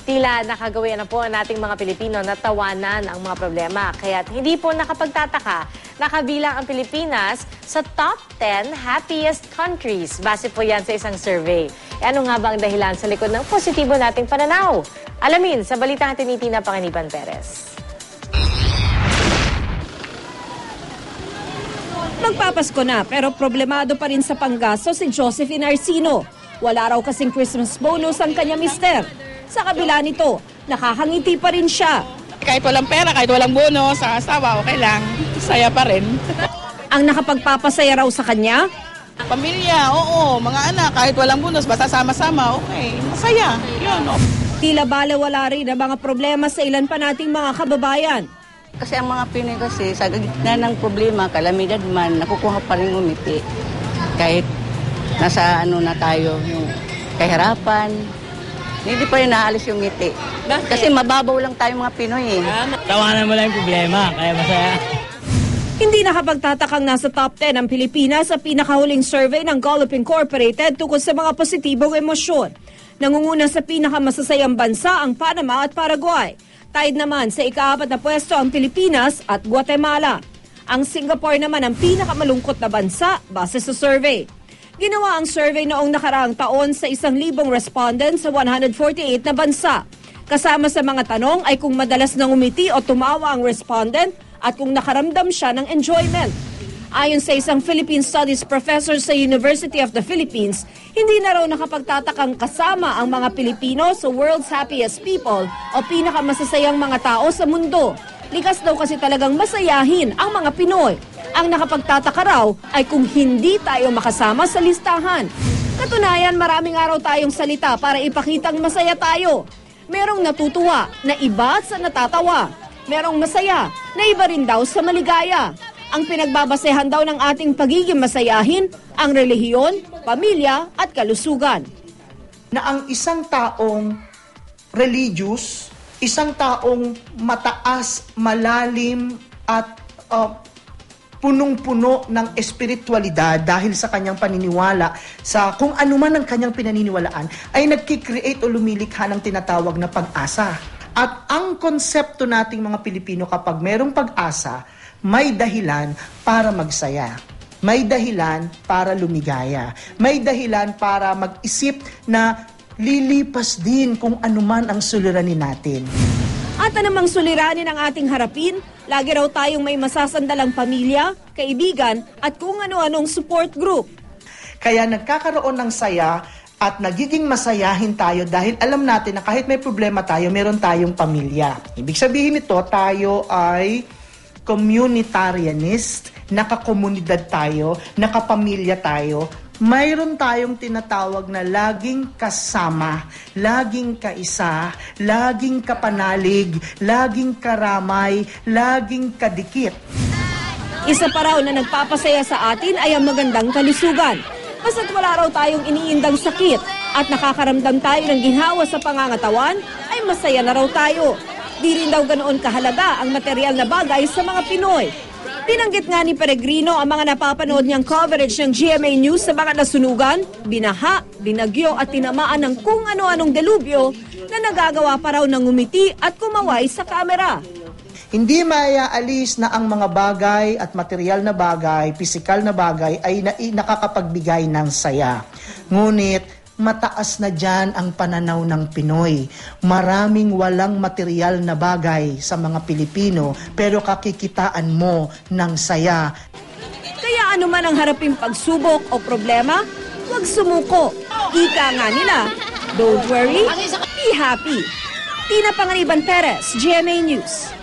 Tila nakagawian na po ang ating mga Pilipino na tawanan ang mga problema. Kaya't hindi po nakapagtataka, nakabilang ang Pilipinas sa top 10 happiest countries. Base po yan sa isang survey. E ano nga ba ang dahilan sa likod ng positibo nating pananaw? Alamin sa balitang Tinitina Panganiban Perez. Magpapasko na pero problemado pa rin sa panggasto si Josephine Arcino. Wala raw kasing Christmas bonus ang kanya mister. Sa kabila nito, nakakangiti pa rin siya. Kahit walang pera, kahit walang bonus sa asawa, okay lang. Saya pa rin. Ang nakapagpapasaya raw sa kanya? Pamilya, oo, mga anak, kahit walang bonus, basta sama-sama, okay. Masaya, yun. Oh. Tila balewala rin ang mga problema sa ilan pa nating mga kababayan. Kasi ang mga Pinoy kasi, sa gitna ng problema, kalamidad man, nakukuha pa rin umiti. Kahit nasa na tayo, yung kahirapan, hindi pa rin naalis yung ngiti. Bakit? Kasi mababaw lang tayo mga Pinoy eh. Tawanan mo lang yung problema, kaya masaya. Hindi nakapagtatakang nasa top 10 ang Pilipinas sa pinakahuling survey ng Gallup Incorporated tungkol sa mga positibong emosyon. Nangunguna sa pinakamasasayang bansa ang Panama at Paraguay. Tied naman sa ika-4 na pwesto ang Pilipinas at Guatemala. Ang Singapore naman ang pinakamalungkot na bansa base sa survey. Ginawa ang survey noong nakaraang taon sa 1,000 respondents sa 148 na bansa. Kasama sa mga tanong ay kung madalas nang umiti o tumawa ang respondent at kung nakaramdam siya ng enjoyment. Ayon sa isang Philippine Studies professor sa University of the Philippines, hindi na raw nakapagtatakang kasama ang mga Pilipino sa World's Happiest People o pinakamasasayang mga tao sa mundo. Likas daw kasi talagang masayahin ang mga Pinoy. Ang nakapagtataka raw ay kung hindi tayo makasama sa listahan. Katunayan, maraming araw tayong salita para ipakitang masaya tayo. Merong natutuwa na iba sa natatawa. Merong masaya na iba rin daw sa maligaya. Ang pinagbabasehan daw ng ating pagiging masayahin, ang relihiyon, pamilya at kalusugan. Na ang isang taong religious, isang taong mataas, malalim at punong-puno ng espiritualidad dahil sa kanyang paniniwala sa kung ano man ang kanyang pinaniniwalaan ay nagkikreate o lumilikha ng tinatawag na pag-asa. At ang konsepto nating mga Pilipino kapag merong pag-asa, may dahilan para magsaya. May dahilan para lumigaya. May dahilan para mag-isip na lilipas din kung anuman ang suliranin natin. At anumang suliranin ang ating harapin, lagi raw tayong may masasandalang pamilya, kaibigan at kung ano-anong support group. Kaya nagkakaroon ng saya at nagiging masayahin tayo dahil alam natin na kahit may problema tayo, meron tayong pamilya. Ibig sabihin nito, tayo ay communitarianist, nakakomunidad tayo, nakapamilya tayo. Mayroon tayong tinatawag na laging kasama, laging kaisa, laging kapanalig, laging karamay, laging kadikit. Isa pa raw na nagpapasaya sa atin ay ang magandang kalusugan. Basta't wala raw tayong iniindang sakit at nakakaramdam tayo ng ginhawa sa pangangatawan, ay masaya na raw tayo. Di rin daw ganoon kahalaga ang material na bagay sa mga Pinoy. Binanggit nga ni Peregrino ang mga napapanood niyang coverage ng GMA News sa mga nasunugan, binaha, binagyo at tinamaan ng kung ano-anong delubyo na nagagawa pa raw ng ngumiti at kumaway sa kamera. Hindi maaalis na ang mga bagay at material na bagay, pisikal na bagay ay nakakapagbigay ng saya. Ngunit mataas na dyan ang pananaw ng Pinoy. Maraming walang material na bagay sa mga Pilipino pero kakikitaan mo ng saya. Kaya ano man ang haraping pagsubok o problema, huwag sumuko. Ika nga nila, don't worry, be happy. Tina Panganiban Perez, GMA News.